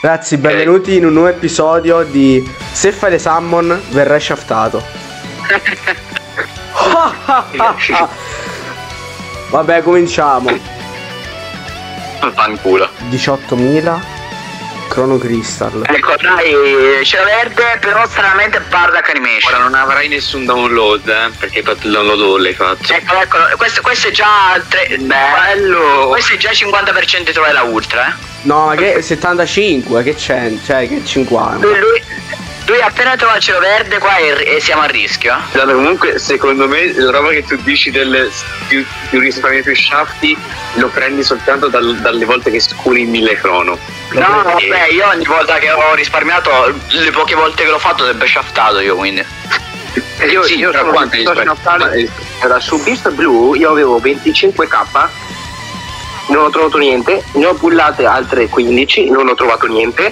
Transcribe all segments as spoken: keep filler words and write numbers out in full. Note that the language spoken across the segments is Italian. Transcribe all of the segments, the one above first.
Ragazzi, benvenuti in un nuovo episodio di Se fai le summon verrai shaftato. Vabbè, cominciamo. Fanculo. diciottomila Chrono Crystal. Ecco, dai, c'era verde, però stranamente Bardock Animation. Ora non avrai nessun download, eh, perché hai fatto il download o l'hai fatto. Ecco, ecco, questo, questo è già tre, bello. Questo è già cinquanta per cento di trovare la ultra, eh. No, ma che settantacinque, che c'è? Cioè, che cinquanta. Lui, lui, lui appena trova il cielo verde qua e, e siamo a rischio. Allora, comunque, secondo me, la roba che tu dici del più, più risparmio più shafti lo prendi soltanto dal, dalle volte che sculi il mille crono. No, vabbè, io ogni volta che ho risparmiato, le poche volte che l'ho fatto, sempre shaftato io, quindi. Io, sì, io sono quanto era su Beast Blue, io avevo venticinque k, non ho trovato niente, ne ho pullate altre quindici, non ho trovato niente.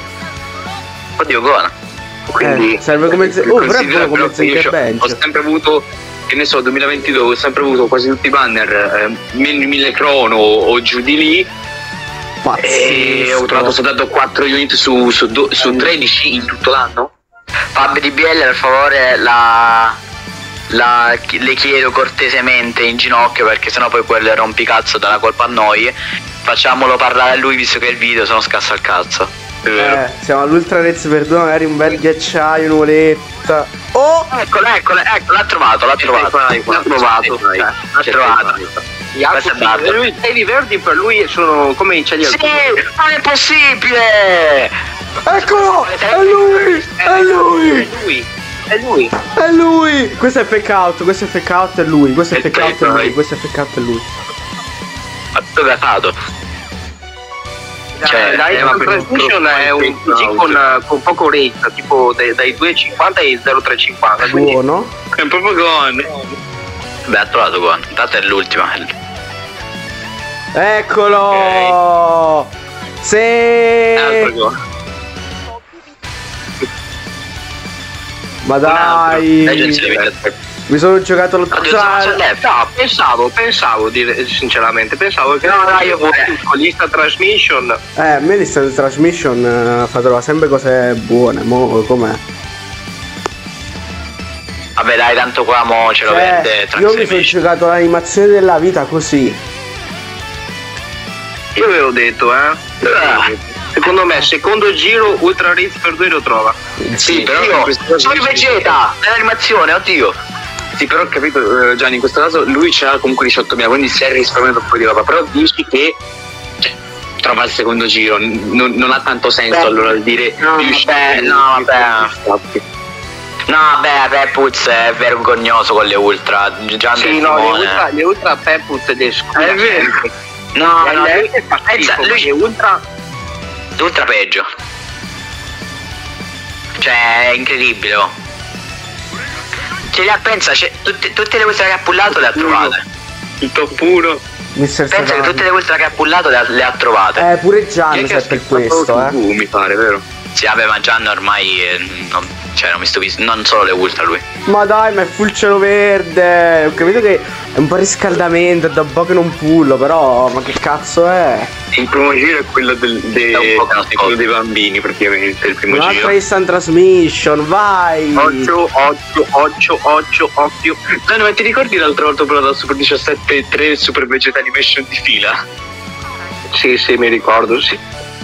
Oddio, buona. Quindi eh, serve come z- oh, però è buono come Zenker Bench. Ho sempre avuto, che ne so, duemilaventidue ho sempre avuto quasi tutti i banner eh, meno mille crono o giù di lì. Pazzesco. E ho trovato soltanto quattro unit su, su, do, su tredici in tutto l'anno. Fab di B L, per favore, la, la, le chiedo cortesemente in ginocchio, perché sennò poi quello è rompicazzo, dà la colpa a noi. Facciamolo parlare a lui, visto che il video sono scasso al cazzo. Eh, siamo all'Ultra Rez, perdono, magari un bel ghiacciaio, un'oletta. Oh! Eccolo, eccolo, ecco, l'ha trovato, l'ha trovato. L'ha trovato, l'ha trovato. Gli altri i verdi per lui sono come i cieli al sì, non è possibile! Eccolo! È lui! È lui! È lui! È lui! È lui! Questo è fake out, questo è fake out, è lui, questo è fake out, è lui, questo è fake out, è lui. Ma dove ha fatto? Cioè, la Iron Transmission è un P C con, con poco rate, tipo dai, dai due virgola cinquanta ai zero virgola trecentocinquanta. Buono. È proprio Gohan. Beh, ha trovato Gohan, intanto è l'ultima. Eccolo! Okay. Sì! Ma dai! Mi sono giocato lo no, pensavo, pensavo dire, sinceramente, pensavo che no, dai, io con l'Instant Transmission. Eh, a me l'Instant Transmission uh, fa trovare sempre cose buone, mo com'è? Vabbè dai, tanto qua mo ce lo cioè, vende. Io mi sono giocato l'animazione della vita così. Io avevo detto, eh. Ah. Secondo me, secondo giro, Ultra Ritz per due lo trova. Sì, sì, però sono il Vegeta nell'animazione, oddio. Sì, però ho capito, eh, Gianni, in questo caso lui c'ha comunque diciottomila, quindi si è risparmiato un po' di roba, però dici che trova il secondo giro, non, non ha tanto senso. Beh, allora dire no, vabbè, no, vabbè. No, beh, Pepuz è vergognoso con le ultra. Già sì, no, le ultra, le ultra Pepuz ed esco. È vero. No, no, lui, pensa, lui è ultra. Ultra peggio. Cioè, è incredibile, oh. Ce li ha, pensa, tutte, tutte le ultra che ha pullato le ha trovate. Il top uno. Mister Pensa Sedano. Che tutte le ultra che ha pullato le ha, le ha trovate. Eh, pure Gianni c'è per questo, eh. Uh, mi pare, vero? Sì, vabbè, ma Gianni ormai eh, non, cioè, non mi stupisco, non solo le ultra lui. Ma dai, ma è full cielo verde. Ho capito che è un po' riscaldamento, è da un po' che non pullo, però ma che cazzo è? Il primo giro è quello del, de, è quello dei bambini, praticamente, il primo Un'altra giro. Un'altra Instant Transmission, vai! Occhio, occhio, occhio, occhio, occhio. No, no, ma ti ricordi l'altra volta però da Super diciassette tre Super Vegeta Animation di fila? Sì, sì, mi ricordo, sì.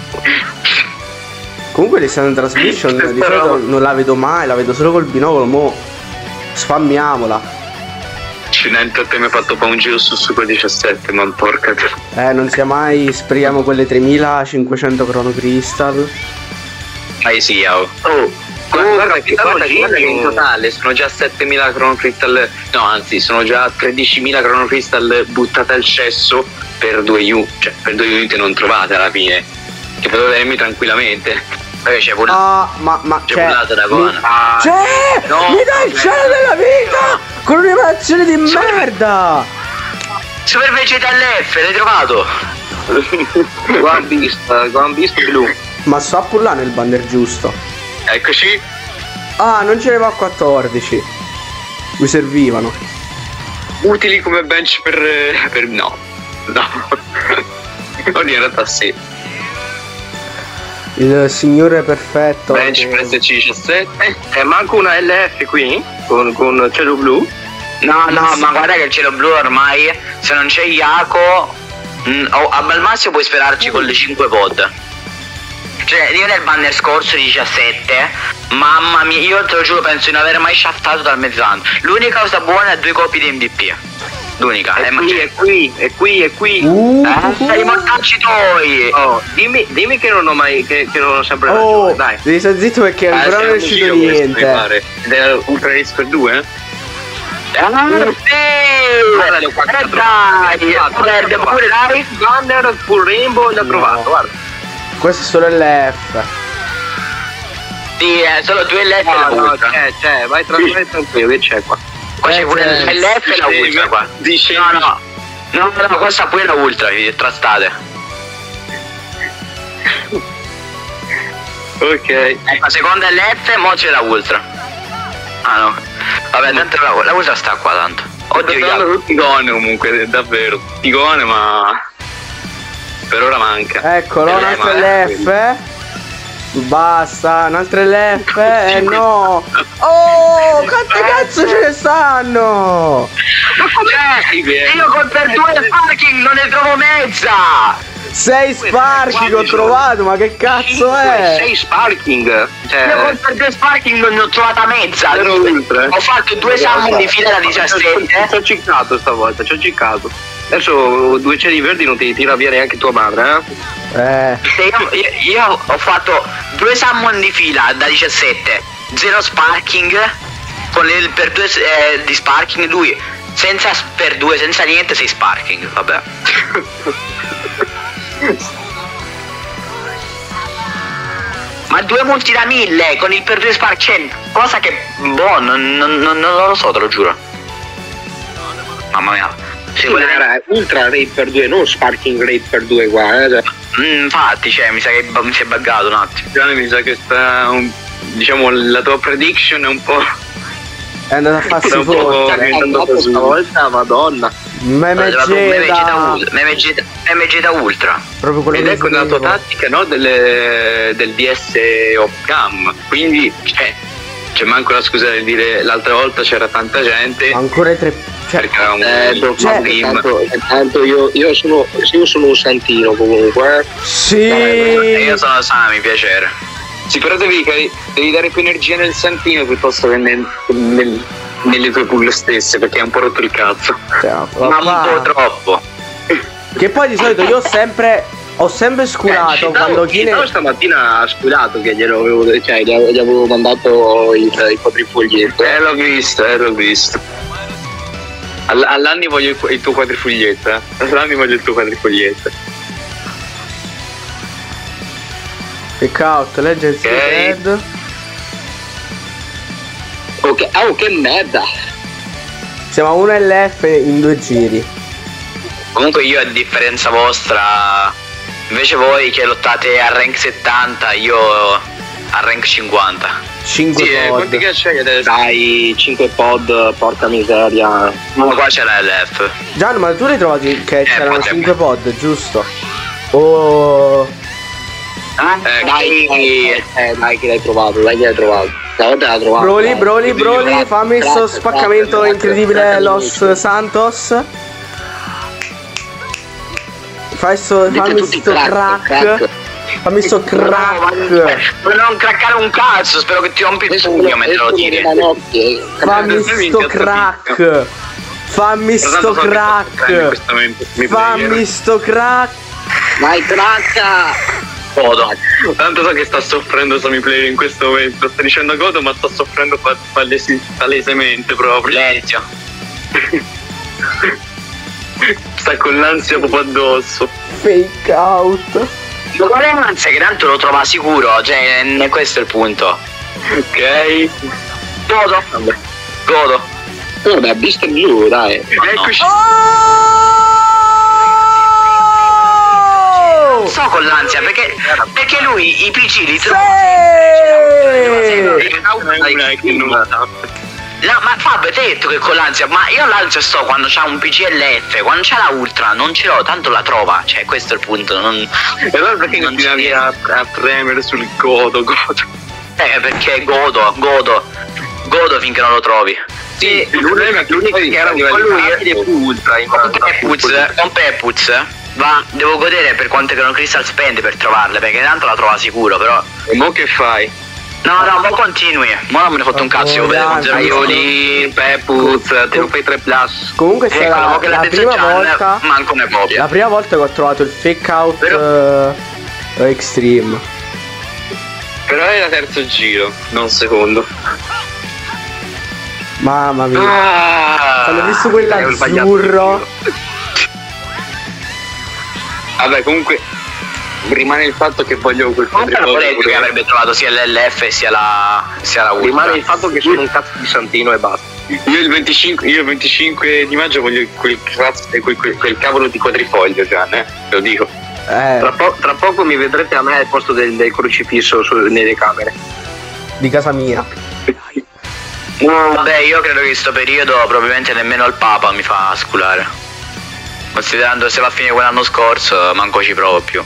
Comunque l'Instant Transmission di solito non la vedo mai, la vedo solo col binocolo, mo spammiamola. Accidenti, a te mi ha fatto fa un giro su Super diciassette, ma porca te. Eh, non sia mai, speriamo quelle tremilacinquecento Chrono Crystal. Mai sia, oh. Oh, guarda, guarda, che, guarda, guarda che in totale sono già settemila Chrono Crystal, no anzi, sono già tredicimila Chrono Crystal buttate al cesso per due U, cioè per due unit non trovate alla fine, che potete venirmi tranquillamente. Poi c'è pure ah, ma, ma c'è pulato da Gohan. Ah, c'è! No, mi dai il cielo della vita! Con un'animazione di Super, merda! Super Vegeta L F, l'hai trovato? Gohan Beast, Gohan Beast blu. Ma sto a pullare nel banner giusto. Eccoci. Ah, non ce ne va a quattordici. Mi servivano. Utili come bench per... per no. No. Non in realtà sì. Il signore perfetto. Bench press C diciassette. E manco una L F qui con, con cielo blu. No, no, ma guarda che il cielo blu ormai, se non c'è Iaco, mh, oh, al massimo puoi sperarci con le cinque pod. Cioè, io nel banner scorso di diciassette, mamma mia, io te lo giuro, penso di non aver mai shaftato dal mezzano. L'unica cosa buona è due copie di M V P. L'unica. È eh, qui, ma è qui, è qui, è qui. Uh, eh, sei mortacci tuoi! Oh, dimmi, dimmi che non ho mai, che, che non ho sempre Oh, ragione, dai. devi stare zitto perché Eh, ancora non è siamo uscito giro questo, mi niente. pare. Ed è Ultra Race per due, eh? Ah, Guarda, le ho sì! quattro. Eh dai! Perde pure, dai! Banner full rainbow l'ho No. trovato, guarda. Questo è solo l'F. Sì, è solo due L F e la No, no, ultra. c'è, c'è, vai tranquillo tranquillo, che c'è qua. Qua c'è Eh, pure c'è. l'L F e la ultra qua. Dice- No, no. No, no, questa pure la ultra, vi trastate. Ok. La seconda è l'F, mo c'è la ultra. Ah no. Vabbè, tanto la, la ultra sta qua tanto. Oddio, Stanno io. tutti gone comunque, davvero. Tutti gone, ma per ora manca. Eccolo, Eh, un altro ma- L'F. Basta, un altro L'F. Eh no. Oh, quante cazzo ce ne stanno? Ma com'è? Io con per due parking non ne trovo mezza! Sei sparchi che ho trovato, ma che cazzo è? sei sparking. Io Cioè, con per due sparking non ne ho trovata mezza! Zero ultra. Ho fatto due summon di fila da Ci diciassette. ho ciccato stavolta, ci ho ciccato. Adesso due cieli verdi non ti tira via neanche tua madre, eh? Eh, Se io, io- io ho fatto due summon di fila da diciassette, zero sparking, con il per due eh, di sparking, lui senza s- per due, senza niente, sei sparking, vabbè. Ma due multi da mille con il per due sparking, cosa che boh, non, non- non- non lo so, te lo giuro. Mamma mia. Sì, ma era ultra rate per due, non sparking rate per due qua, eh? Mm, infatti, cioè, mi sa che bu- mi si è buggato un attimo. Gianni, mi sa che sta un, diciamo la tua prediction è un po'. è andato a farsi Sta un po' fottere. diventando stavolta, madonna. Meme Aveva proprio Meme Geta Geta. Ultra, Meme Geta- Meme Geta Ultra. Proprio quello Ed che ecco la tua volevo. tattica, no? Delle, del D S off cam. Quindi, cioè, c'è manco la scusa di dire l'altra volta c'era tanta gente. Ancora i tre. Cioè, Perché era un, cioè, un game. Tanto io, io, sono, io sono un santino comunque. sì. E io sono Sami, piacere. Sì, però devi, devi dare più energia nel santino piuttosto che nel, nel- nelle tue pull stesse, perché è un po' rotto il cazzo. Cioè, Ma un papà. po' troppo. Che poi di solito io ho sempre. Ho sempre scurato Eh, quando Chitao- Kine. Chitao stamattina ha scurato che glielo avevo, cioè, gli avevo, gli avevo mandato il, il quadrifoglietto. Eh, l'ho visto, eh, l'ho visto. All- all'anni voglio il, il tuo quadrifoglietto, eh. All'anni voglio il tuo quadrifoglietto. Pick out, Legends Ok. Red. Ok, oh che merda! Siamo a uno L F in due giri. Comunque io a differenza vostra, invece voi che lottate a rank settanta, io a rank cinquanta. cinque Sì, eh, pod. quanti che c'hai adesso? Dai, cinque pod, porca miseria. Ma qua c'è la L F. Gian, ma tu l'hai trovati che c'erano potremmo. cinque pod, giusto? Oh. Eh, dai, chi- eh, eh, dai che l'hai trovato, dai che l'hai trovato. Stavolta l'hai trovato. Broly, dai. Broly, Broly, Grazie, fammi sto grazie, spaccamento grazie, incredibile grazie, Los grazie. Santos. Fai sto, Dite fammi tutti sto crack, crack. crack. Fammi sto crack. Per non craccare un cazzo, spero che ti rompi il pugno mentre lo tiri. Fammi sto crack. Fammi sto crack. Fammi sto crack. Vai, cracca! Godo. Tanto so che sta soffrendo Sami Player in questo momento. Sta dicendo godo, ma sta soffrendo pa- palesi- palesemente proprio. Silenzio. Sta con l'ansia proprio addosso. Fake out. Ma qual è l'ansia che tanto lo trova sicuro? Cioè, n- questo è il punto. Ok? Godo. Vabbè. Godo. Vabbè, Beast blu, dai. Eccoci. Oh! Non so con l'ansia, perché, perché lui i P C li trova. Sì! Che non sa. No, ma Fabio, te hai detto che con l'ansia, ma io l'ansia sto quando c'ha un P C L F, quando c'ha la Ultra non ce l'ho, tanto la trova, cioè questo è il punto. Non, e allora perché non ti davi a, a premere sul godo, godo? Eh, perché godo, godo, godo finché non lo trovi. Sì, l'unica che era quello più ultra. Con Pepuz, con Pepuz, va, devo godere per quante che non Crystal spende per trovarle, perché tanto la trova sicuro, però. E mo che fai? No, no, ma continui. Ma non me ne ho fatto un cazzo, io vedo con Aioli, Pepuz, te lo fai tre plus. Comunque è stata ecco, la, la prima volta. Manco ne copia. La prima volta che ho trovato il fake out Però... uh, extreme. Però era terzo giro, non secondo. Mamma mia. Ah, Quando ho visto quell'azzurro. Vabbè, comunque rimane il fatto che voglio quel quadrifoglio che avrebbe trovato sia l'L F sia la sia la Ultra. Rimane il fatto che sono un cazzo di santino e basta. Io il venticinque, io il venticinque di maggio voglio quel, quel, quel, quel cavolo di quadrifoglio, Gian, eh? Te lo dico. Eh. Tra, po- tra poco mi vedrete a me al posto del, del crocifisso su, nelle camere. Di casa mia. No, vabbè, io credo che in questo periodo probabilmente nemmeno il Papa mi fa sculare. Considerando se va a finire quell'anno scorso, manco ci provo più.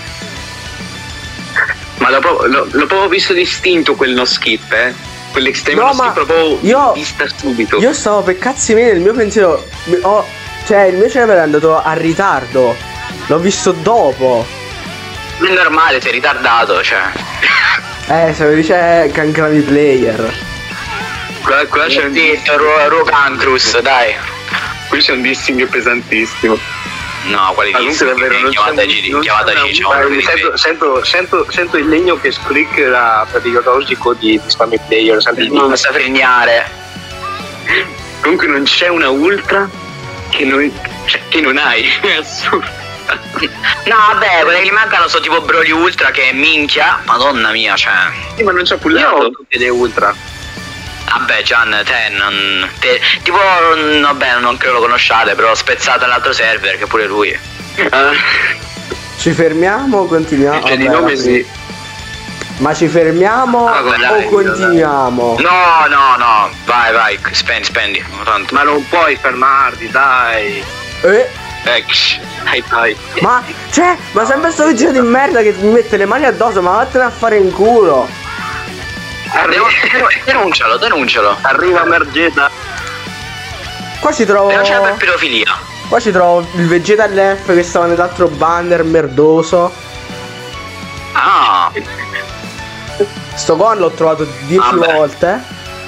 Ma l'ho proprio, l'ho, l'ho proprio visto distinto quel no skip, eh? Quell'estremo No, no ma skip proprio io, vista subito. Io stavo per cazzi miei nel mio pensiero. Ho, cioè il mio cervello è andato a ritardo. L'ho visto dopo. È normale, sei ritardato, cioè. Eh, se lo dice Cancravi Player. Qua, qua c'è un detto Ro Cancrus, dai. Qui c'è un dissing pesantissimo. No, quali dissing? Chiamataci, sento, sento, sento, sento il legno che scricchera per il rosico di, di Spammy Player. Non sa fregnare. Comunque non c'è una ultra che non, cioè, che non hai. È assurdo. No, vabbè, quelle che mancano sono tipo Broly Ultra che è minchia. Madonna mia, cioè. Sì, ma non c'ha pullato tutte le ultra. Vabbè, Gian, te non. Te, tipo, vabbè, non credo lo conosciate, però spezzato all'altro server, che pure lui. Uh. Ci fermiamo o continuiamo? Cioè, di nome sì. Ma ci fermiamo ah, o dai, continuiamo? No, no, no, vai, vai, spendi, spendi. Tanto. Ma non puoi fermarti, dai. Eh? Ex, dai, dai. Ma, cioè, ma sempre sto vicino di merda che mi mette le mani addosso, ma vattene a fare in culo. Arriva, denuncialo, denuncialo. Arriva Mergeta. Qua ci trovo. Denuncialo per pedofilia. Qua ci trovo il Vegeta L F che stava nell'altro banner merdoso. Ah. Sto con l'ho trovato dieci volte.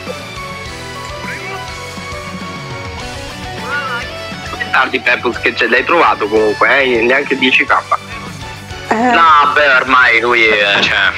Tardi Pepus che ce l'hai trovato comunque, eh? Neanche dieci k. Eh. No, beh, ormai lui è, cioè.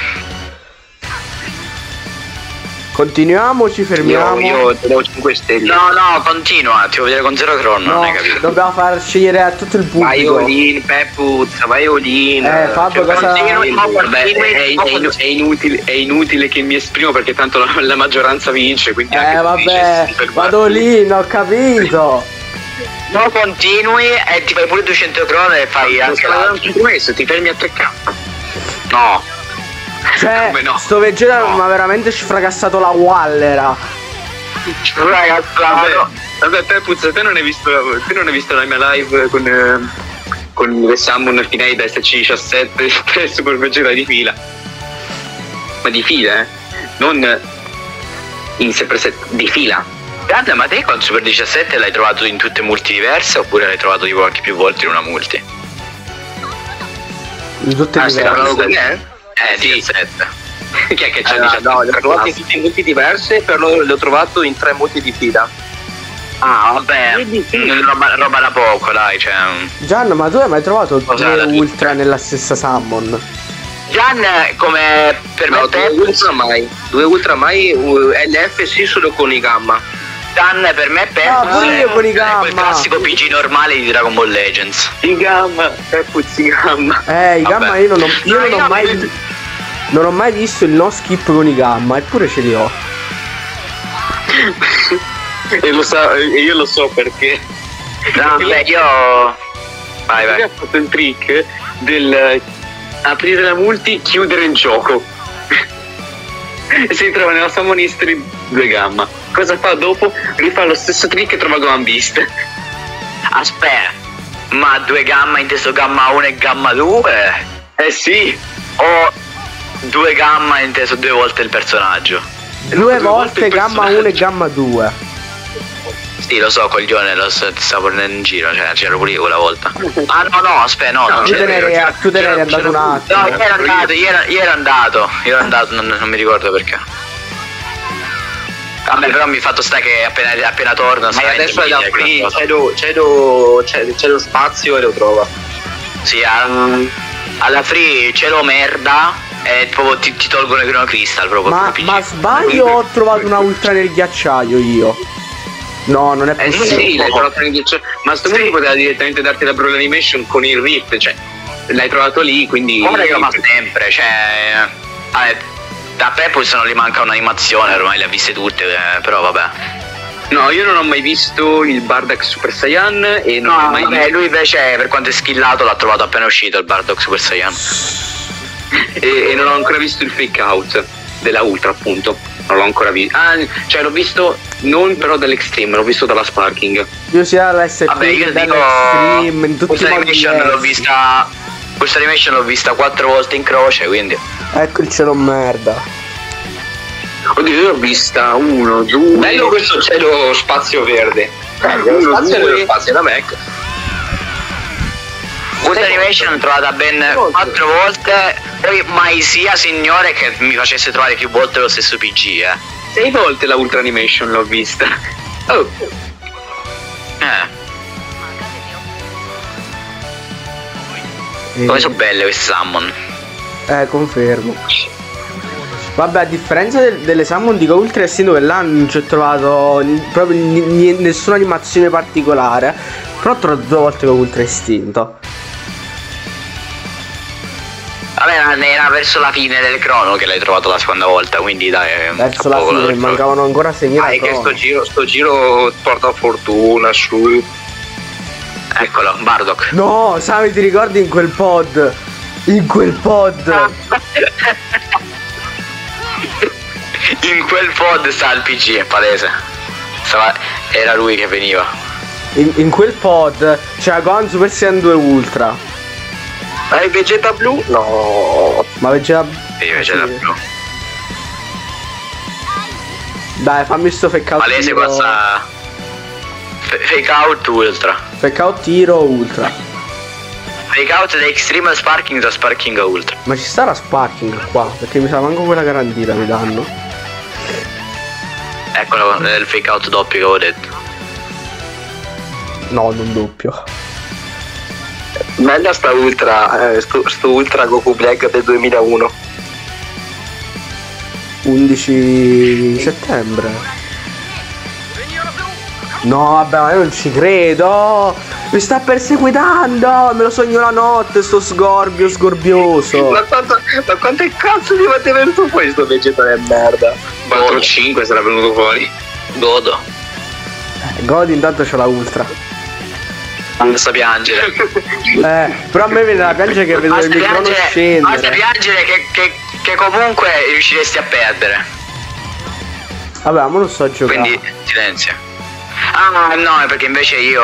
Continuiamo, ci fermiamo. Io, io te do cinque stelle. No, no, continua, ti vuoi vedere con zero cron, no, non hai capito. Dobbiamo far scegliere a tutto il pubblico. Vai Olin, Pepuz, vai Olin. Eh, Fabio, cioè, cosa... Vabbè, è, è, è, è, inutile, è inutile che mi esprimo perché tanto la, la maggioranza vince, quindi Eh, anche vabbè, vado lì, ho capito. No, continui e ti fai pure duecento cron e fai anche l'altro. Questo, ti fermi a tre k. No. Cioè, no? sto Vegeta no. Mi ha veramente fracassato la Wallera. Fracassato. Vabbè, Pepuz, te non hai visto, te non hai visto la mia live con, eh, con le Summon finali da S C diciassette e Super Vegeta di fila. Ma di fila, eh? Non in sé per sé, di fila. Guarda, ma te con Super diciassette l'hai trovato in tutte multi diverse oppure l'hai trovato tipo anche più volte in una multi? In tutte ah, diverse. Con me? Eh, sì, diciassette. Chi è che c'ha allora, diciassette? No, le ho trovate in tutte multi diverse, però le ho trovato in tre multi di fila. Ah, vabbè, roba, roba da poco, dai, cioè. Gian, ma tu hai mai trovato due ultra nella stessa summon? Gian, come per no, me due ultra mai. Due ultra mai, uh, L F sì solo con i gamma. Gian per me per ah, pure io con i gamma. Quel classico P G normale di Dragon Ball Legends. I gamma, Pepuz, i gamma. Eh, i gamma io non ho, io no, non io ho mai vi... non ho mai visto il no skip con i gamma, eppure ce li ho. E lo so, io lo so perché. No, beh, io. Vai, vai. Ha fatto il trick del aprire la multi, chiudere il gioco. E si trova nella summon history due gamma. Cosa fa dopo? Rifà lo stesso trick e trova Gohan Beast. Aspetta, ma due gamma inteso gamma uno e gamma due? Eh sì. O due gamma inteso due volte il personaggio? Due, due volte, volte il gamma uno e gamma due. Sì, lo so, coglione, lo so, ti stavo prendendo in giro, cioè c'ero pure io quella volta. Ah no, no, aspetta, no, No, non Tu te c'ero. ne eri, tu te ne eri andato un attimo. No, io ero andato, io ero, io ero andato, io ero andato, non, non mi ricordo perché. Vabbè, però mi fatto sta che appena, appena torno. Ma adesso è da free, free, cedo, cedo, cedo, cedo spazio e lo trova. Sì, um, alla free cielo merda e proprio ti, ti tolgono il Chrono Crystal proprio. Ma, ma sbaglio o ho trovato una ultra nel ghiacciaio io? No, non è Eh possibile. sì, l'hai trovato nel ghiacciaio. Ma a sto punto poteva direttamente darti la Brawl Animation con il Rift, cioè l'hai trovato lì, quindi. Ora che ma sempre, cioè. Vabbè, da Peppus non gli manca un'animazione, ormai le ha viste tutte, eh, però vabbè. No, io non ho mai visto il Bardock Super Saiyan e non No, ho mai vabbè, visto. lui invece per quanto è skillato l'ha trovato appena uscito il Bardock Super Saiyan. E, e non ho ancora visto il fake out della Ultra, appunto. Non l'ho ancora visto. Ah, cioè l'ho visto non però dall'Extreme, l'ho visto dalla Sparking. Io sia all'S P Vabbè, io dico dall'Extreme, in tutti questa i modi animation l'ho diversi. vista. Questa animation l'ho vista quattro volte in croce, quindi. Ecco il cielo merda. Oddio, io l'ho vista uno, due. Bello questo cielo spazio verde. Uno, Lo spazio è due. lo spazio, è la Mac. Questa animation l'ho trovata ben quattro volte. Poi mai sia signore che mi facesse trovare più volte lo stesso P G, eh. Sei volte la Ultra Animation l'ho vista. Oh, Eh. Eh, Come sono belle queste summon. eh, confermo. Vabbè, a differenza del- delle Summon di Go Ultra Extreme, dove là non ci ho trovato n- proprio n- n- nessuna animazione particolare, però ho trovato due volte Go Ultra Istinto. Vabbè, era- era verso la fine del crono che l'hai trovato la seconda volta, quindi dai. Verso tra la poco lo fine trovi. mancavano ancora sei Ah, è che sto giro, sto giro porta fortuna su. Eccolo, Bardock. No, Sami, ti ricordi in quel pod? In quel pod. In quel pod sta il P G, è palese. Stava- era lui che veniva. In, in quel pod c'era Gohan Super Saiyan due Ultra. Hai Vegeta blu? No. Ma c'era. E invece era blu. Dai, fammi sto fake out. Palese tiro. passa. F- fake out ultra. Fake out tiro ultra. Fake out da extreme sparking da sparking a ultra. Ma ci sta la sparking qua? Perché mi sa manco quella garantita mi danno. Eccolo, è il fake out doppio che avevo detto. No, non doppio. Bella sta ultra, eh, sto, sto ultra Goku Black del duemilauno. undici settembre. No, vabbè, ma io non ci credo. Mi sta perseguitando. Me lo sogno la notte, sto sgorbio sgorbioso. Ma quanto, ma quante cazzo di è venuto fuori sto Vegeta di merda? quattro cinque sarà venuto fuori. Godo. Godi intanto c'ho la ultra. Basta piangere. Eh, però a me viene da piangere che vedo il Basta microfono piangere, basta scendere. piangere che, che, che comunque riusciresti a perdere. Vabbè, ma non so giocare. Quindi silenzio. Ah no, è perché invece io.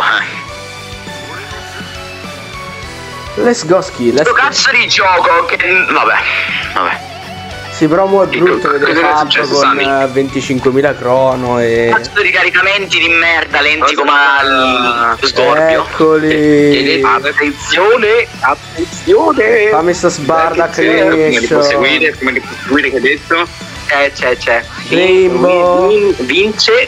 Let's go ski, let's Questo go. cazzo di gioco che. Vabbè, vabbè. Sì, però mo è brutto Cosa vedere è Fab successo, con Sami? eh, venticinquemila crono e... Cazzo di caricamenti di merda lenti come al sgorbio. Eccoli. Attenzione, attenzione. Fammi sta sbarda Come li può creation. seguire? Come li può seguire che hai detto? Eh, c'è, c'è. Rainbow. Vin- Vince.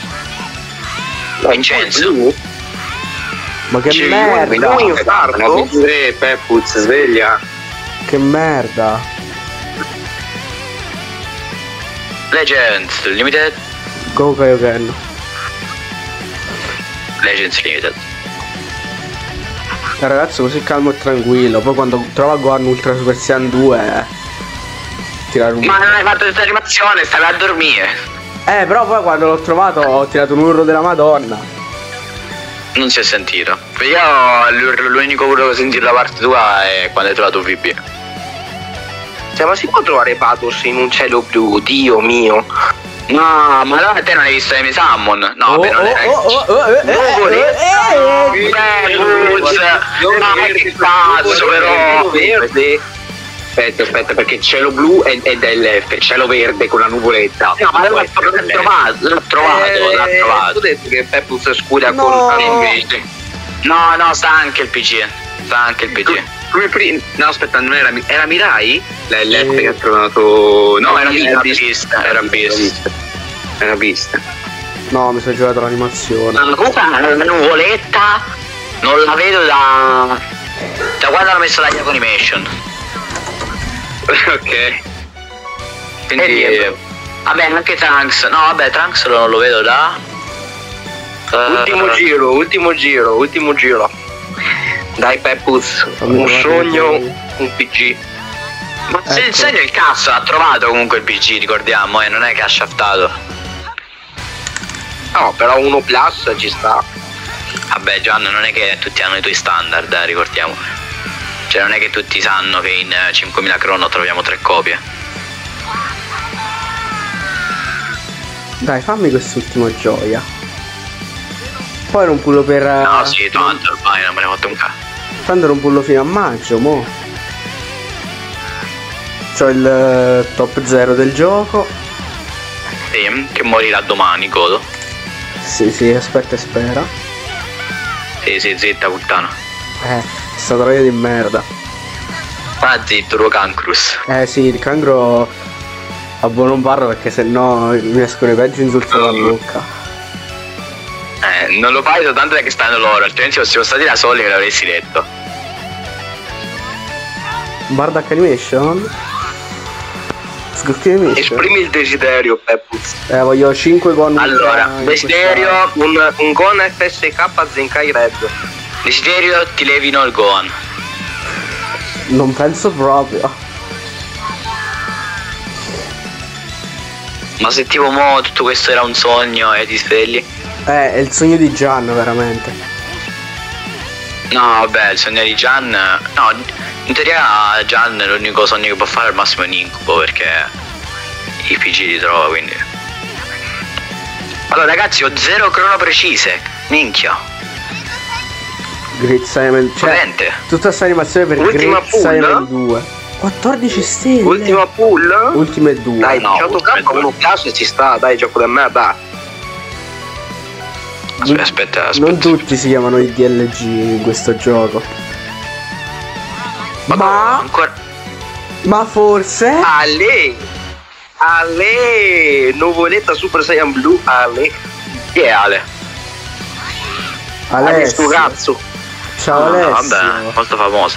Vincenzo. Ma che C'è merda. lui infarto. No, tre, Peppuz, sveglia. Che merda. Legends Limited. Go Kaioken. Legends Limited. Il ragazzo così calmo e tranquillo. Poi quando trova Gohan Ultra Super Saiyan due eh, tirare un... Ma non hai fatto questa animazione, stavi a dormire. Eh, però poi quando l'ho trovato ho tirato un urlo della Madonna. Non si è sentito. Io l'ur- l'unico urlo che ho sentito da parte tua è quando hai trovato V B. Cioè, ma si può trovare Pathos in un cielo blu? Dio mio. No, ma allora te non hai visto Amy Salmon? No, Oh, vabbè, non è. oh, oh, oh, oh, eh, eh, eh, eh, Ma che cazzo, però! Verde. Aspetta, aspetta, perché cielo blu è, è dell'F, cielo verde con la nuvoletta. No, ma l'ha trovato, l'ha trovato, l'ha trovato. Ho detto che Peppus scuda No. con Invece. No, no, sta anche il P C. Sta anche il P C. come prima. No, aspetta, non era era Mirai? L'F Sì. che ha trovato. No, No, era era Beast. Beast, era Beast. Era Beast. No, mi sono giocato l'animazione. Ma comunque la nuvoletta non la vedo da. Da quando hanno messo la Yahoo Animation. Ok. Quindi. niente. Vabbè, anche Trunks. No, vabbè, Trunks lo, lo vedo da. Ultimo eh, giro, ultimo giro, ultimo giro. Dai Peppus, Fammi un trovare sogno, il- un P G. Ma se il Ecco. segno il cazzo ha trovato comunque il P C, ricordiamo, eh, non è che ha shaftato. No, però uno plus ci sta. Vabbè Gian, non è che tutti hanno i tuoi standard, eh, ricordiamo. Cioè non è che tutti sanno che in eh, cinquemila crono troviamo tre copie. Dai, fammi quest'ultimo gioia. Poi non pullo per... No, sì, tanto ormai non me ne ho fatto un cazzo. Tanto non pullo fino a maggio, mo. C'ho il eh, top zero del gioco. Sì, che morirà domani, godo. Sì, sì, aspetta e spera. Sì, sì, zitta puttana. Eh, sta troia di merda. Ma zitto, tuo cancrus. Eh sì, il cancro a buon non parlo perché sennò mi escono i peggio insulti dalla bocca. Eh, non lo fai soltanto perché stanno loro, altrimenti fossimo stati da soli che l'avresti detto. Bardock Animation? Sgurky Animation? Esprimi il desiderio, Peppus. Eh, voglio cinque con Allora, in desiderio, Un, un Gon F S K Zenkai Red. desiderio ti levino il Gohan. questa- Non penso proprio. Ma se tipo mo tutto questo era un sogno e ti svegli? Eh, è il sogno di Gian, veramente. No, vabbè, il sogno di Gian. No, in teoria Gian l'unico sogno che può fare al massimo è un incubo perché i P G li trova, quindi. Allora ragazzi, ho zero crono precise. Minchia. Great Simon, cioè, Potente. tutta questa animazione per Ultima Great pull? Simon due. quattordici stelle. Ultima pull. Ultime due. Dai, No, diciotto K, ultime uno plus ci sta, dai, gioco da me, dai. Aspetta, aspetta, aspetta. Non tutti si chiamano I D L G in questo gioco. Ma, Ancora. ma forse Ale! Ale! Nuvoletta Super Saiyan Blu, Ale. Chi è Ale? Ale sto Alessio. cazzo. Ciao Ah, Alessio. vabbè, molto famosa.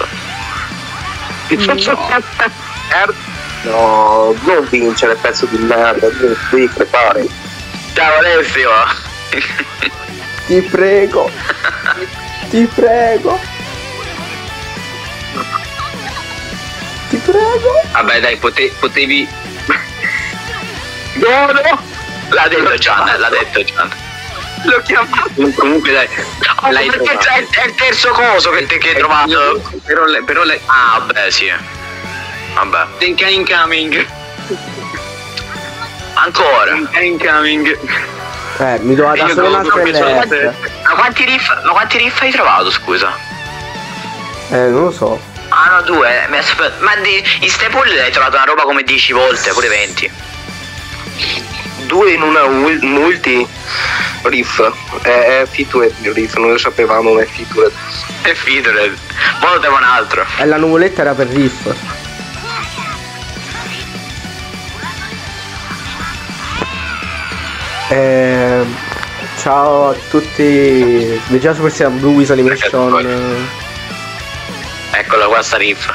Er- No, non vincere, pezzo di merda, devi devi crepare. Ciao Alessio. Ti prego. Ti prego. Ti prego. Vabbè dai, pote- potevi. No, no! L'ha detto Gian, l'ha detto Gian. L'ho chiamato. Comunque dai. Oh, L'hai perché trovato. c'è- È il terzo coso che, te- che hai trovato. Però, le- però le... Ah, vabbè, sì. Vabbè. Think incoming. Ancora. Incoming. Eh, mi doveva dare Io solo devo una proprio stelletta. sapere. Ma quanti riff, ma quanti riff hai trovato, scusa? Eh, non lo so. Ah no, due. Ma, aspetta, ma di, in ste pull hai trovato una roba come dieci volte, pure venti. Due in una ul- multi riff. È, è featured il riff, non lo sapevamo, ma è featured. E featured. Ma lo devo un altro. E la nuvoletta era per Riff. Eh, ciao a tutti. Vediamo Super Saiyan Blue Wiz Animation. Eccola qua sta riff.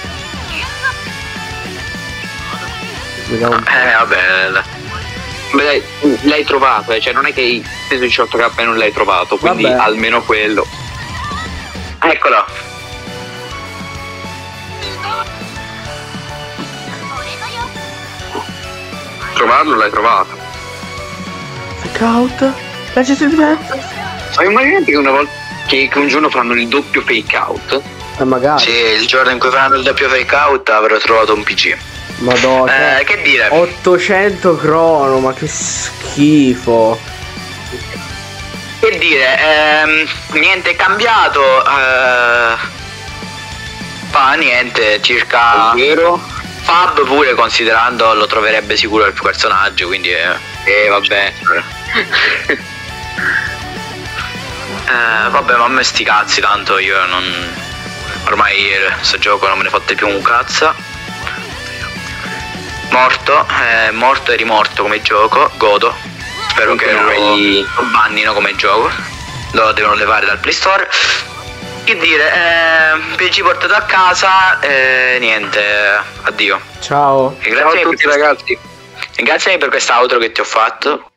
Vediamo un po'. Eh vabbè. Beh, dai, l'hai trovato, eh, cioè non è che hai preso diciotto K e non l'hai trovato, quindi Vabbè. almeno quello. Eccolo. Trovarlo l'hai trovato. Fake out. La gestione di merda. Ma immaginate che una volta che, che un giorno fanno il doppio fake out. Eh magari. Sì, il giorno in cui faranno il doppio fake out avrò trovato un P C. Madonna. Eh, che dire? ottocento crono, ma che schifo. Che dire, ehm, niente è cambiato. Eh, fa niente, circa. Vero? Fab pure, considerando, lo troverebbe sicuro il personaggio, quindi eh, Eh vabbè. eh, vabbè, ma a me sti cazzi, tanto io non. Ormai questo gioco non me ne fotte più un cazzo. Morto, eh, morto e rimorto come gioco, godo. Spero che non lo, lo bannino come gioco. Lo devono levare dal Play Store. Che dire, eh, P C portato a casa, eh, niente, addio. Ciao. E Ciao a tutti per, ragazzi. e grazie per questa outro che ti ho fatto.